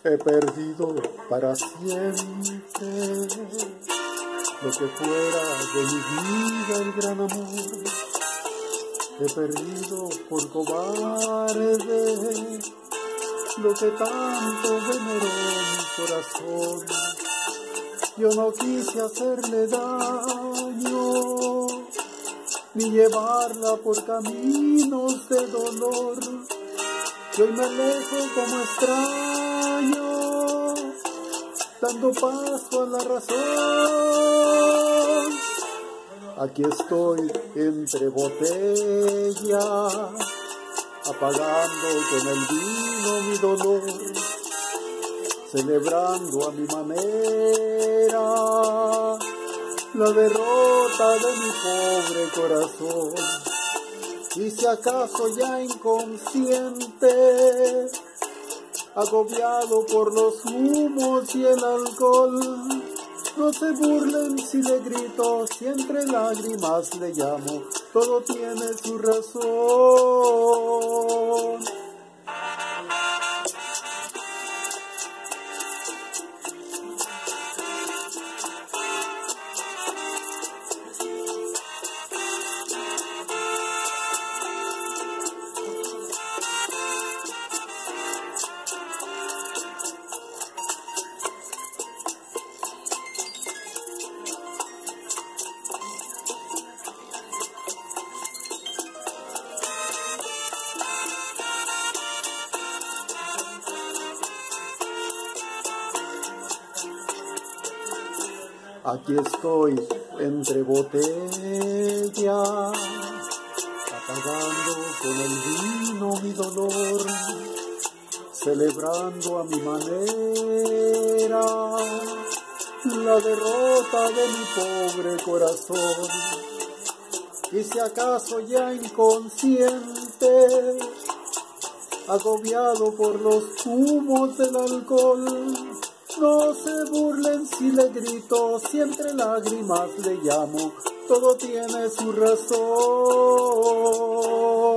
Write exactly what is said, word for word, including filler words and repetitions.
He perdido para siempre lo que fuera de mi vida el gran amor. He perdido por cobarde lo que tanto veneró mi corazón. Yo no quise hacerle daño ni llevarla por caminos de dolor. Y hoy me alejo como extraño, dando paso a la razón. Aquí estoy entre botellas, apagando con el vino mi dolor, celebrando a mi manera la derrota de mi pobre corazón. Y si acaso ya inconsciente, agobiado por los humos y el alcohol, no se burlen si le grito, si entre lágrimas le llamo, todo tiene su razón. Aquí estoy entre botellas, apagando con el vino mi dolor, celebrando a mi manera la derrota de mi pobre corazón. Y si acaso ya inconsciente, agobiado por los humos del alcohol, no se burlen si le grito, si entre lágrimas le llamo, todo tiene su razón.